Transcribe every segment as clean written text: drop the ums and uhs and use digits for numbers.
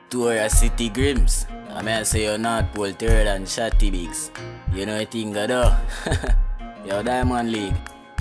Tour a city grims. I mean, I say you're not Pole third and Shotty Bigs. You know what thing though? Yo, Diamond League.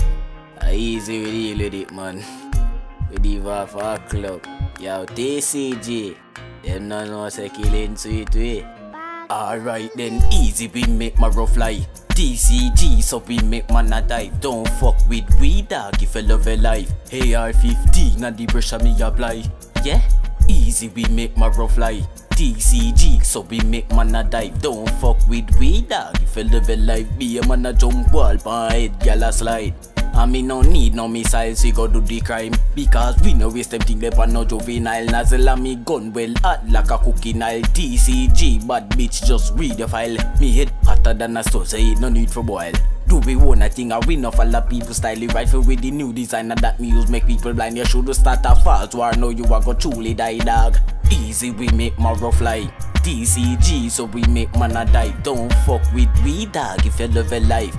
I easy we deal with it, man. We deal off our club. Yo, TCG. Them no know say killing sweet way. Alright then, easy we make my rough lie. TCG, so we make man a dive. Don't fuck with we dog if you love a life. AR-15 and the pressure me apply. Yeah? Easy we make my rough lie. TCG, so we make man a dive. Don't fuck with we dog if you love a life. Be a man a jump wall, pan head, gal a slide. And me no need no missiles, we go do the crime. Because we no waste them thing they pan no juvenile. Nozzle and me gun well hot like a cooking oil. TCG, bad bitch, just read the file. Me head hotter than a stove, say it no need for boil. Do we want a thing, we no follow people style. The rifle with the new design and that me use make people blind. You should start a fast war, now you a go truly die dog. Easy we make my rough lie. TCG, so we make man a dive. Don't fuck with we dog if you love a life.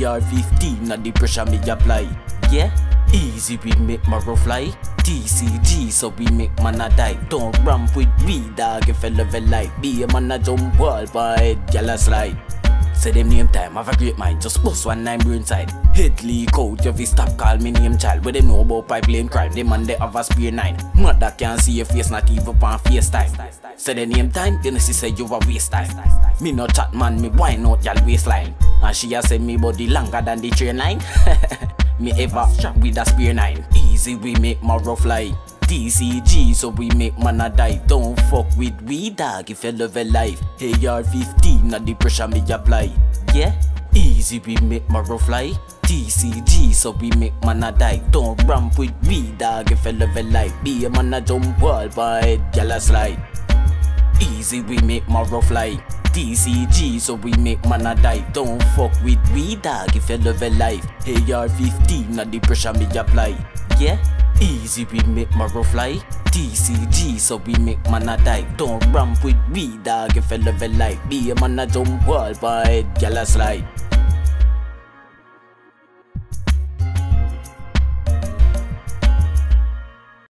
AR-15 and the pressure me apply. Yeah? Easy we make my rough lie. TCG, so we make man a dive. Don't ramp with we dog if you love a life. Be a man a jump wall, by head, gal a slide. Say them name time, have a great mind, just bust one nine brain side. Head leak out, you fi stop call me name child. Where them know about pipeline crime, them man they have a spear 9. Mother can't see your face, not even on FaceTime. Say the name time, then she say you a waste time. Me no chat man, me wine out y'all waistline. And she a say me body longer than the train line. Me ever shot with a spear 9. Easy we make my rough lie. TCG, so we make man a dive. Don't fuck with we dog if you love a life. AR-15 and the pressure me apply. Yeah? Easy we make my rough lie. TCG, so we make man a dive. Don't ramp with we dog if you love a life. Be a man a jump wall, by head, gal a slide. Easy we make my rough lie. TCG, so we make man a dive. Don't fuck with we dog if you love a life. AR-15 and the pressure me apply. Yeah? Easy we make my rough lie. TCG, so we make man a dive. Don't ramp with we dog if you love a life. Be a man a jump wall, by head, gal a slide.